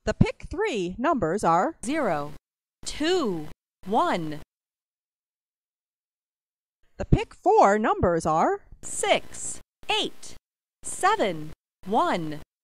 The pick 3 numbers are 0, 2, 1. The pick 4 numbers are 6, 8, 7, 1.